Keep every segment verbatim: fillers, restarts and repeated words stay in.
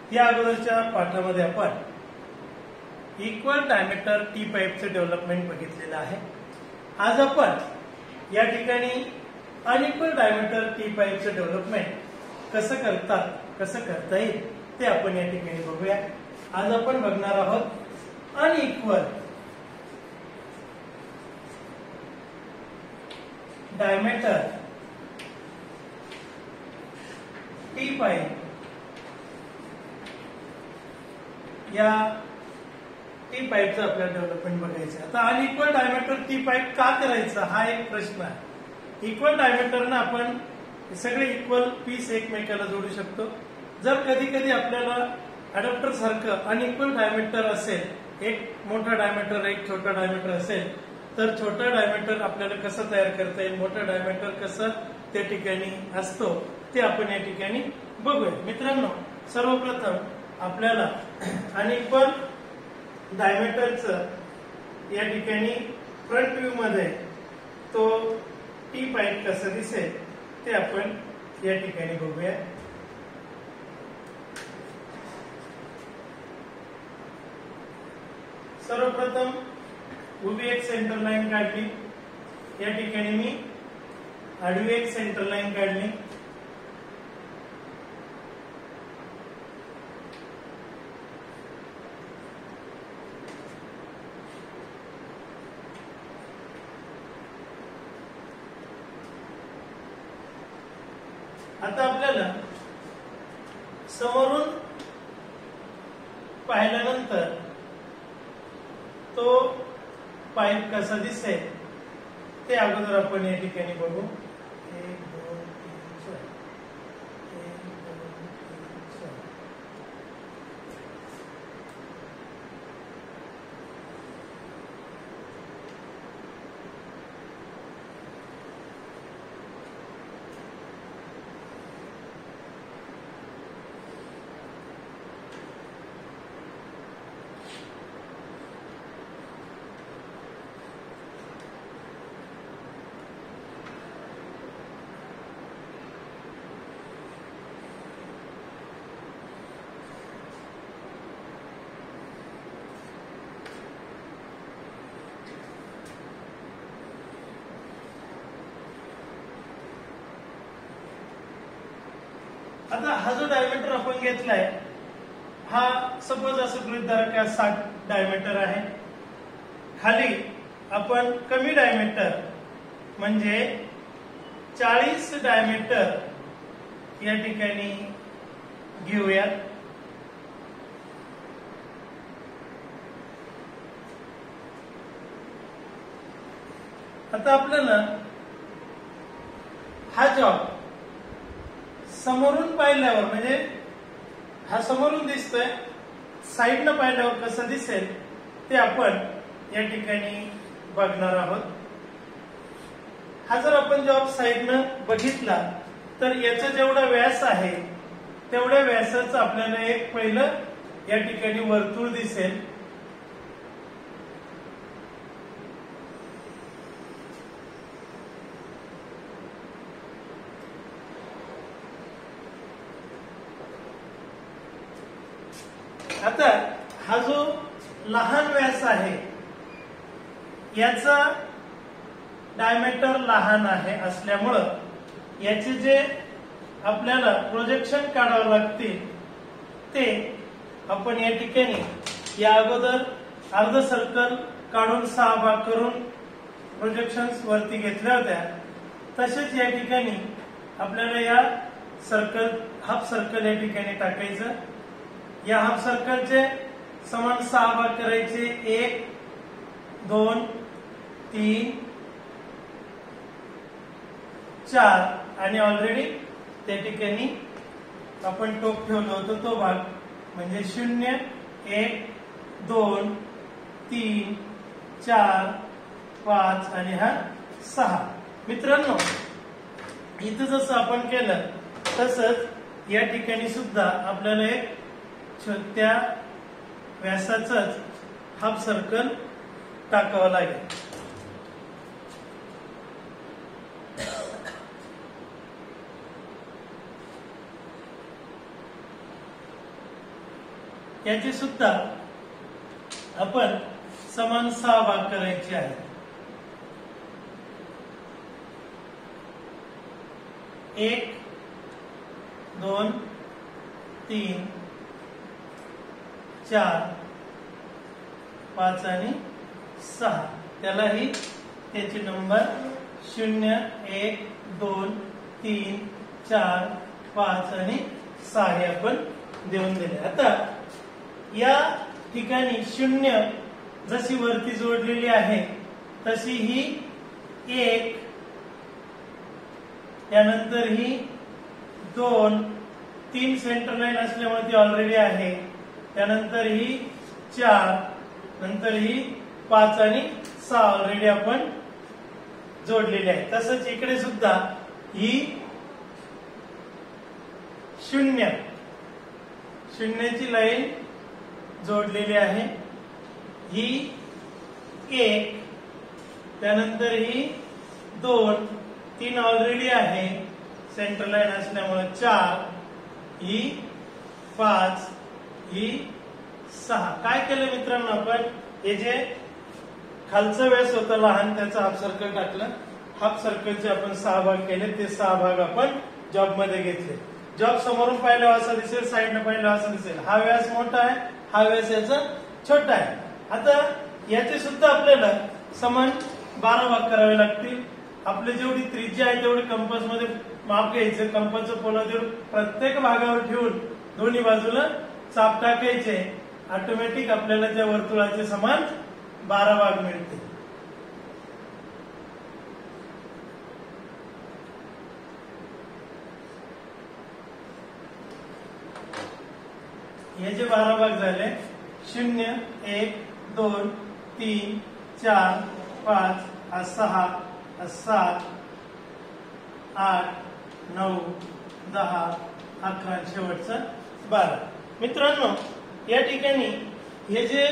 या अगोदरच्या पाठामध्ये आपण इक्वल डायमीटर टी पाईपचे डेव्हलपमेंट बघितलेलं आहे। आज आपण या ठिकाणी अनइक्वल डायमीटर टी पाईपचे डेव्हलपमेंट कसं करतात, कसं करता येईल ते आपण या ठिकाणी बघूया। आज आपण बघणार आहोत अनइक्वल डायमीटर टी पाईप या टी पाईपचं आपल्याला डेव्हलपमेंट बघायचं। आता अनइक्वल डायमीटर टी पाईप का करायचा हा एक प्रश्न आहे। इक्वल डायमीटरने आपण सगळे इक्वल पीस एकमेकाला जोडू शकतो। जर कधी कधी आपल्याला अडॅप्टर सारखं अनइक्वल डायमीटर असेल, एक मोठा डायमीटर एक छोटा डायमीटर असेल, तर छोटा डायमीटर आपल्याला कसं तयार करता येईल, मोठा डायमीटर कसं त्या ठिकाणी असतो ते आपण या ठिकाणी बघूया। मित्रांनो, सर्वप्रथम आपल्याला अनइक्वल डायमीटरचं या ठिकाणी फ्रंट व्ह्यू मध्ये तो टी पाईप कसं दिसेल ते आपण या ठिकाणी बघूया। सर्वप्रथम उभी एक सेंटर लाईन काढली, या ठिकाणी मी आडवी एक सेंटर लाईन काढली। आता आपल्याला समोरून पाहिल्यानंतर तो पाईप कसा दिसेल ते अगोदर आपण या ठिकाणी बघू। एक दोन तीन चार एक दोन तीन चार आता हा जो डायमीटर आपण घेतलाय हा सपोज असं गृहीत धरा की साठ डायमीटर आहे। खाली आपण कमी डायमीटर म्हणजे चाळीस डायमीटर या ठिकाणी घेऊयात। आता आपल्याला हा जॉब समोरून पाहिल्यावर म्हणजे हा समोरून दिसतोय, साईडनं पाहिल्यावर कसं दिसेल ते आपण या ठिकाणी बघणार आहोत। हा जर आपण जॉब साईडनं बघितला तर याचा जेवढा व्यास आहे तेवढ्या व्यासाचं आपल्याला एक पहिलं या ठिकाणी वर्तुळ दिसेल। आता हा जो लहान व्यास आहे याचा डायमीटर लहान आहे असल्यामुळं याचे जे आपल्याला प्रोजेक्शन काढावं लागतील ते आपण या ठिकाणी या अगोदर अर्ध सर्कल काढून सहा भाग करून प्रोजेक्शन्स वरती घेतल्या होत्या, तसेच या ठिकाणी आपल्याला या सर्कल हाफ सर्कल या ठिकाणी टाकायचं। या हाफ सर्कलचे समान सहा भाग करायचे, एक दोन तीन चार आणि ऑलरेडी त्या ठिकाणी आपण टोक ठेवलं होतं तो भाग म्हणजे शून्य एक दोन तीन चार पाच आणि हा सहा। मित्रांनो, इथं जसं आपण केलं तसंच या ठिकाणी सुद्धा आपल्याला एक छोट्या व्यासाचंच हाफ सर्कल टाकावं लागेल। याचे सुद्धा आपण समान सहा भाग करायचे आहेत. एक, दोन, तीन, चार, पाच आणि सहा. त्यालाही त्याचे नंबर शून्य, एक, दोन, तीन, चार, पाच आणि सहा हे आपण देऊन दिले. आता या ठिकाणी शून्य जशी वरती जोडलेली आहे तशी ही एक, त्यानंतर ही दोन, तीन सेंटर लाईन असल्यामुळे ती ऑलरेडी आहे, त्यानंतर ही चार, नंतर ही पाच आणि सहा ऑलरेडी आपण जोडलेली आहे. तसंच इकडे सुद्धा ही शून्य शून्याची लाईन जोडलेली आहे, ही एक, त्यानंतर ही दोन, तीन ऑलरेडी आहे सेंटर लाईन असल्यामुळे चार, ही पाच, ही सहा. काय केलं मित्रांनो आपण, हे जे खालचा व्यास होता लहान त्याचा हाफ सर्कल टाकलं, हाफ सर्कलचे आपण सहा भाग केले, ते सहा भाग आपण जॉब मध्ये घेतले. जॉब समोरून पाहिल्यावर असा दिसेल, साईडने पाहिल्यावर असं दिसेल. हा व्यास मोठा आहे, हा व्यास याचा छोटा आहे. आता याचे सुद्धा आपल्याला समान बारा भाग करावे लागतील. आपली जेवढी त्रिज्या आहे तेवढी कंपास मध्ये माप घ्यायचं, कंपासचं पोला प्रत्येक भागावर ठेवून दोन्ही बाजूला चाप टाकायचे. ऑटोमॅटिक आपल्याला त्या वर्तुळाचे समान बारा भाग मिळते. हे जे बारा भाग झाले, शून्य, एक, दोन, तीन, चार, पाच, हा सहा, हा सात, आठ, नऊ, दहा, अकरा, शेवटचा बारा. मित्रांनो या ठिकाणी हे जे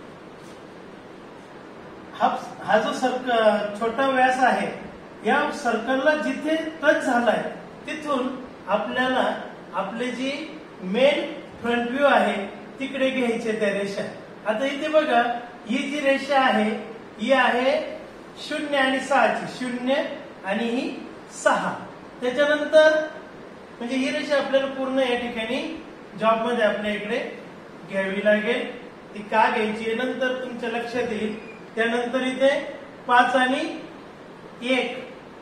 हा हा जो सर्कल छोटा व्यास आहे, या सर्कलला जिथे टच झालाय तिथून आपल्याला आपले जी मेन फ्रंट व्ह्यू आहे तिकडे घ्यायचे त्या रेषा. आता इथे बघा, ही जी रेषा आहे ही आहे शून्य आणि सहाची, शून्य आणि ही सहा. त्याच्यानंतर म्हणजे ही रेषा आपल्याला पूर्ण या ठिकाणी जॉब मध्ये आपल्या इकडे घ्यावी लागेल. ती का घ्यायची नंतर तुमच्या लक्षात येईल. त्यानंतर इथे पाच आणि एक,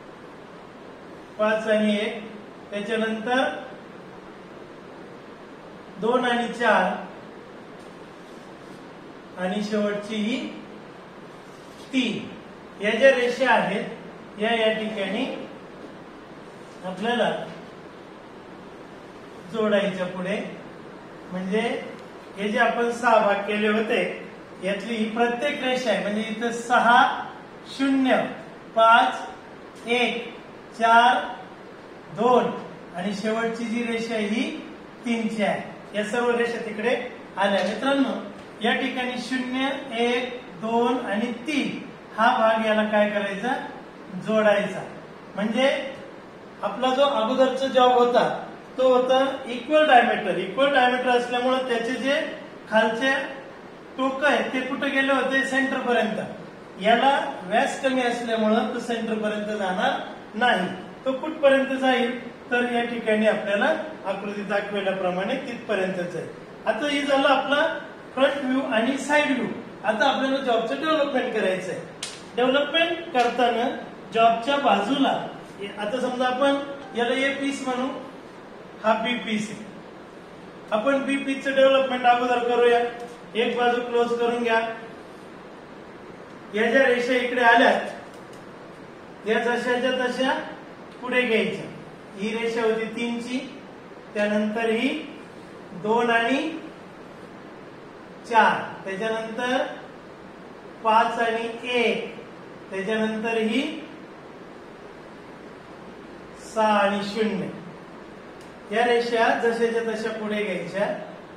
पाच आणि एक, त्याच्यानंतर दोन आणि चार, आणि शेवटची ही तीन. या ज्या रेषा आहेत या या ठिकाणी आपल्याला जोडायच्या पुढे. म्हणजे हे जे आपण सहा भाग केले होते यातली ही प्रत्येक रेषा आहे. म्हणजे इथं सहा, शून्य, पाच, एक, चार, दोन आणि शेवटची जी रेषा आहे ही तीनची आहे. या सर्व रेषा तिकडे आल्या. मित्रांनो या ठिकाणी शून्य, एक, दोन आणि तीन हा भाग याला काय करायचा, जोडायचा. म्हणजे आपला जो अगोदरचा जॉब होता तो होता इक्वल डायमीटर. इक्वल डायमीटर असल्यामुळे त्याचे जे खालचे टोक आहे ते कुठे गेले होते, सेंटर पर्यंत. याला व्यास कमी असल्यामुळं तो सेंटर पर्यंत जाणार नाही. तो कुठपर्यंत जाईल तर या ठिकाणी आपल्याला आकृती दाखवल्याप्रमाणे तिथपर्यंतच आहे. आता हे झालं आपला फ्रंट व्ह्यू आणि साइड व्ह्यू. आता आपल्याला जॉबचं डेव्हलपमेंट करायचं आहे. डेव्हलपमेंट करताना जॉबच्या बाजूला आता समजा आपण याला ए पीस म्हणू, हा बी पीस आहे. आपण बी पीसचं डेव्हलपमेंट अगोदर करूया. एक बाजू क्लोज करून घ्या. या ज्या रेषा इकडे आल्यात या जशाच्या तशा पुढे घ्यायच्या. ही रेषा होती तीनची, त्यानंतर ही दोन आणि चार, त्याच्यानंतर पाच आणि एक, त्याच्यानंतर ही सहा आणि शून्य. या रेषा जशाच्या तशा पुढे घ्यायच्या.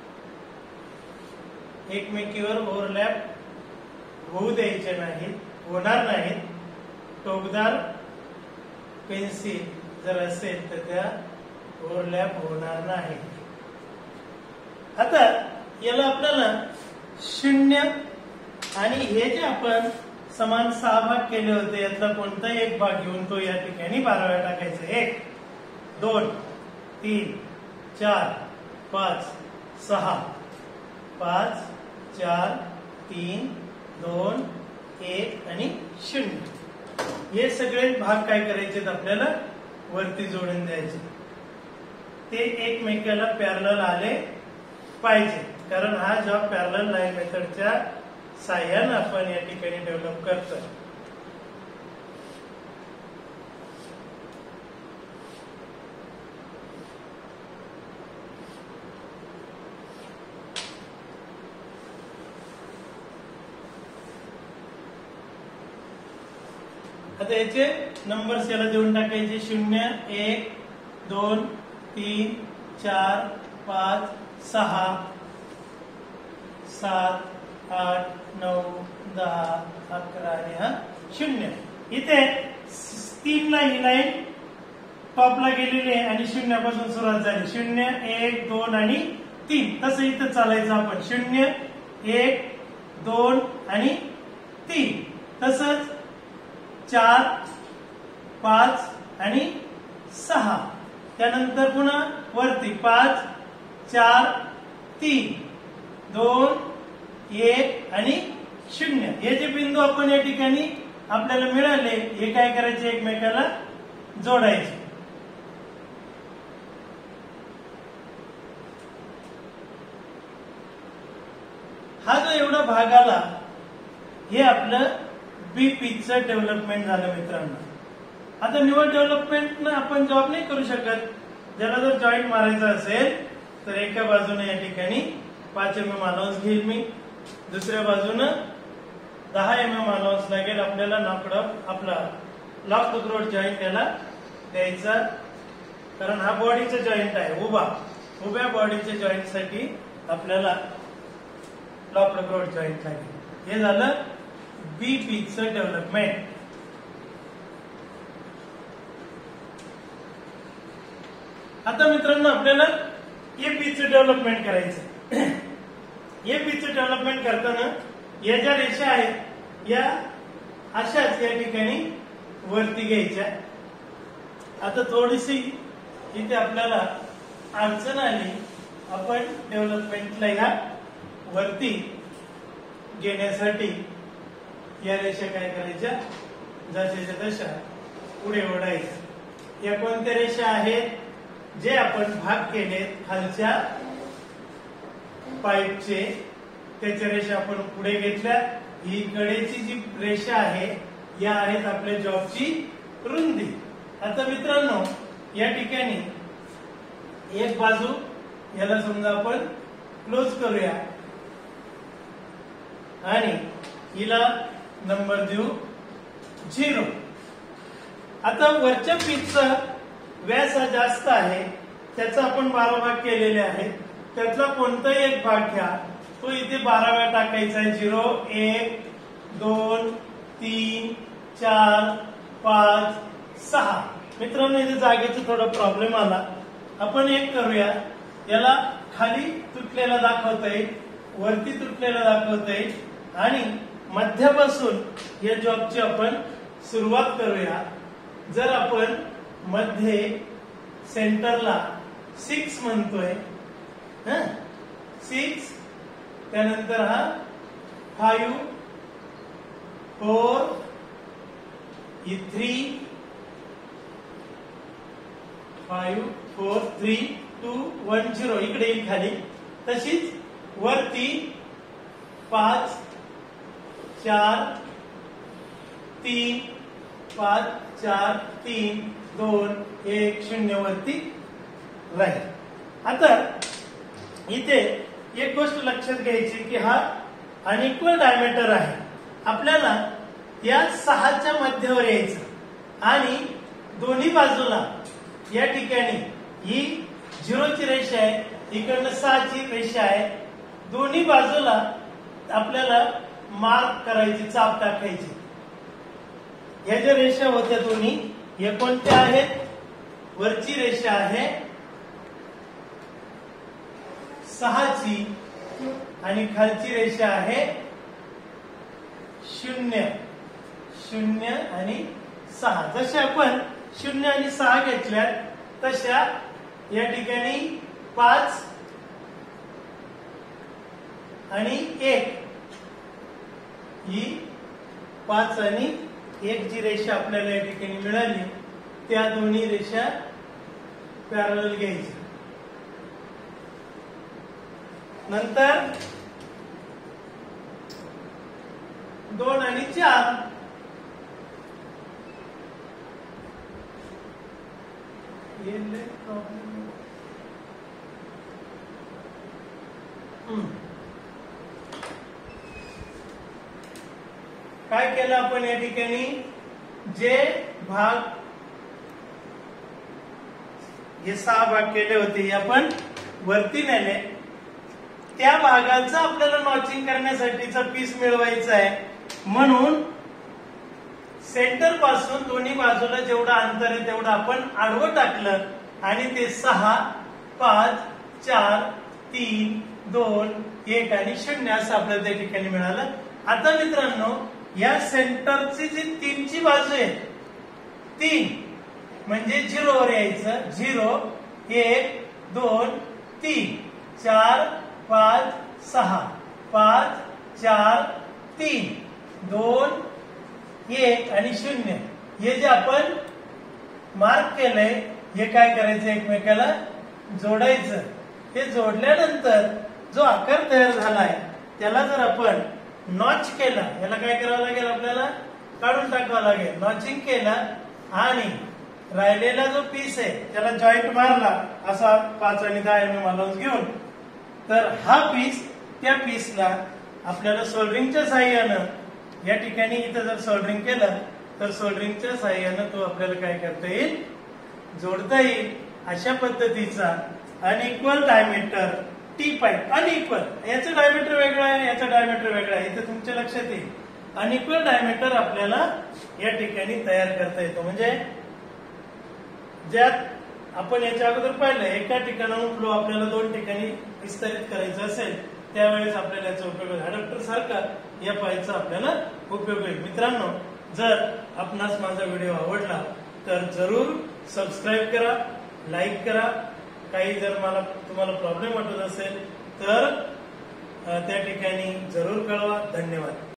एकमेकीवर ओव्हरलॅप होऊ द्यायचे नाहीत, होणार नाहीत. टोकदार पेन्सिल जर असेल तर त्या ओव्हरलॅप होणार नाही. आता याला आपल्याला शून्य आणि हे जे आपण समान सहा भाग केले होते यातला कोणताही एक भाग घेऊन तो या ठिकाणी बारा वेळा टाकायचा. एक, दोन, तीन, चार, पाच, सहा, पाच, चार, तीन, दोन, एक आणि शून्य. हे सगळे भाग काय करायचे आपल्याला वरती जोडून द्यायचे. ते एकमेकाला पॅरलल आले पाहिजे, कारण हा जॉब पॅरलल लाईन मेथडच्या साह्यानं आपण या ठिकाणी डेव्हलप करतोय. आता याचे नंबर्स याला देऊन टाकायचे. शून्य, एक, दोन, तीन, चार, पाच, सहा, सात, आठ, नऊ, दहा, अकरा आणि हा शून्य. इथे तीन ला ही लाईन टॉपला गेलेली आहे आणि शून्यापासून सुरुवात झाली. शून्य, एक, दोन आणि तीन. तसं इथं चालायचं आपण. शून्य, एक, दोन आणि तीन. तसंच चार, पाच आणि सहा. त्यानंतर पुन्हा वरती पाच, चार, तीन, दोन, एक आणि शून्य. हे जे बिंदू आपण या ठिकाणी आपल्याला मिळाले हे काय करायचे एकमेकाला जोडायचे. हा जो एवढा भाग आला हे आपलं बी पीचचं डेव्हलपमेंट झालं मित्रांनो. आता निवड डेव्हलपमेंट आपण जॉब नाही करू शकत. ज्याला जर जॉईंट मारायचा असेल तर एका बाजूने या ठिकाणी पाच एम एम अलाउन्स घेईल मी, दुसऱ्या बाजूनं दहा एम एम अलाउन्स लागेल आपल्याला नॉकडअप आपला लॉक द ग्रोथ जॉईंट याला द्यायचा, कारण हा बॉडीचा जॉईंट आहे. उभा उभ्या बॉडीच्या जॉईंट साठी आपल्याला लॉक द ग्रोथ जॉईंट लागेल. हे झालं बी पीचचं डेव्हलपमेंट. आता मित्रांनो आपल्याला ए पीचं डेव्हलपमेंट करायचं. ए पीचं डेव्हलपमेंट करताना या ज्या रेषा आहेत या अशाच या ठिकाणी वरती घ्यायच्या. आता थोडीशी इथे आपल्याला अडचण आली. आपण डेव्हलपमेंटला या वरती घेण्यासाठी या रेषा काय करायच्या जशाच्या तशा पुढे ओढायच्या. या कोणत्या रेषा आहेत जे आपण भाग केले खालच्या पाईपचे त्याच्या रेषा आपण पुढे घेतल्या. ही कडेची जी रेषा आहे या आहेत आपल्या जॉबची रुंदी. आता मित्रांनो या ठिकाणी एक बाजू याला समजा आपण क्लोज करूया आणि हिला नंबर देऊ झिरो. आता वरच्या पीचचा व्यास हा जास्त आहे, त्याचा आपण बारा भाग केलेले आहेत. त्यातला कोणताही एक भाग घ्या, तो इथे बारा वेळा टाकायचा आहे. झिरो, एक, दोन, तीन, चार, पाच, सहा. मित्रांनो इथे जागेचा थोडा प्रॉब्लेम आला. आपण एक करूया, याला खाली तुटलेला दाखवतोय, वरती तुटलेला दाखवतोय आणि मध्यापासून या जॉबची आपण सुरुवात करूया. जर आपण मध्ये सेंटरला सिक्स म्हणतोय, सिक्स, त्यानंतर हा फाइव, फोर, ही three, five, four, three, two, one, zero इकडे येईल खाली. तशीच वरती पाच, चार, तीन, पाच, चार, तीन, दोन, एक, शून्य वरती राहील. आता इथे एक गोष्ट लक्षात घ्यायची की हा अनइक्वल डायमीटर आहे. आपल्याला या सहाच्या मध्यावर यायचं आणि दोन्ही बाजूला या ठिकाणी ही झिरोची रेषा आहे, इकडनं सहाची रेषा आहे. दोन्ही बाजूला आपल्याला मार्क करायची, चाप टाकायची. ह्या ज्या रेषा होत्या दोन्ही हे कोणत्या आहेत? वरची रेषा आहे सहाची आणि खालची रेषा आहे शून्य शून्य आणि सहा. जसे आपण शून्य आणि सहा घेतल्या तशा या ठिकाणी पाच आणि एक ही पाच आणि एक जी रेषा आपल्याला या ठिकाणी मिळाली त्या दोन्ही रेषा पॅरलल घ्यायच्या. नंतर दोन आणि चार काय केलं आपण या ठिकाणी जे भाग हे सहा भाग केले होते हे आपण वरती नेले. त्या भागाचं आपल्याला नॉचिंग करण्यासाठीचा पीस मिळवायचा आहे म्हणून सेंटर पासून दोन्ही बाजूला जेवढं अंतर आहे तेवढं आपण आडवं टाकलं आणि ते सहा पाच चार तीन दोन एक आणि शून्य असं आपल्याला त्या ठिकाणी मिळालं. आता मित्रांनो या सेंटरची जी तीनची बाजू आहे तीन म्हणजे झिरोवर यायचं. झिरो एक दोन तीन चार पाच सहा पाच चार तीन दोन एक आणि शून्य हे जे आपण मार्क केलंय हे काय करायचं एकमेकाला जोडायचं. हे जोडल्यानंतर जो आकार तयार झालाय त्याला जर आपण नॉच केला याला काय करावं लागेल आपल्याला काढून टाकावं लागेल. नॉचिंग केला आणि राहिलेला जो पीस आहे त्याला जॉईंट मारला असा पाच आणि दहा एम एम अलाउन्स घेऊन तर हा पीस त्या पीसला आपल्याला सोल्डरिंगच्या साह्यानं या ठिकाणी इथं जर सोल्डरिंग केलं तर सोल्डरिंगच्या साह्यानं तो आपल्याला काय करता येईल जोडता येईल. अशा पद्धतीचा unequal diameter T pipe. Unequal याचं डायमीटर वेगळं आहे याचं डायमीटर वेगळं आहे इथे तुमच्या लक्षात येईल. अनइक्वल डायमीटर आपल्याला या ठिकाणी तयार करता येतो. म्हणजे ज्यात आपण याच्या अगोदर पाहिलं एका ठिकाणाहून फ्लो आपल्याला दोन ठिकाणी विस्तारित करायचं असेल त्यावेळेस आपल्याला याचा उपयोग होईल. अडॅप्टर सारखा या पाईपचा आपल्याला उपयोग होईल. मित्रांनो जर आपणास माझा व्हिडिओ आवडला तर जरूर सबस्क्राईब करा, लाईक करा. काही जर मला तुम्हाला प्रॉब्लेम वाटत असेल तर त्या ठिकाणी जरूर कळवा. धन्यवाद.